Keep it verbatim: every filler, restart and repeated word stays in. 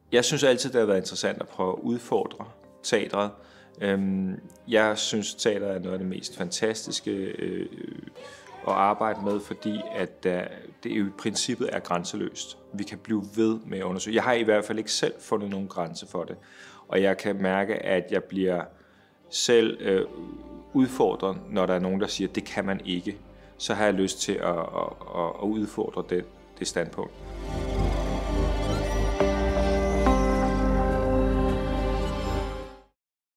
Jeg synes altid, det har været interessant at prøve at udfordre teatret. Jeg synes, teater er noget af det mest fantastiske at arbejde med, fordi at det jo i princippet er grænseløst. Vi kan blive ved med at undersøge. Jeg har i hvert fald ikke selv fundet nogen grænse for det, og jeg kan mærke, at jeg bliver selv øh, udfordret, når der er nogen, der siger, at det kan man ikke. Så har jeg lyst til at, at, at udfordre det, det standpunkt.